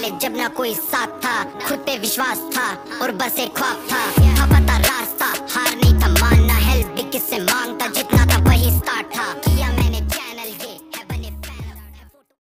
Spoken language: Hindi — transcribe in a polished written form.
पहले जब ना कोई साथ था, खुद पे विश्वास था और बस एक ख्वाब था